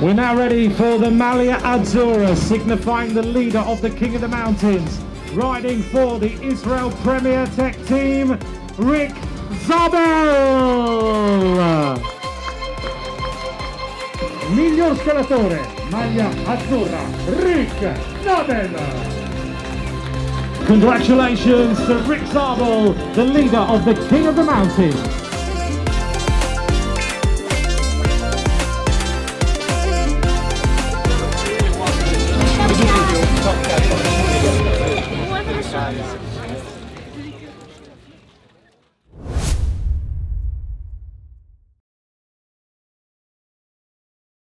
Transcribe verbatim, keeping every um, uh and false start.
We're now ready for the Maglia Azzurra, signifying the leader of the King of the Mountains. Riding for the Israel Premier Tech team, Rick Zabel! Miglior scalatore, Maglia Azzurra, Rick Zabel! Congratulations to Rick Zabel, the leader of the King of the Mountains.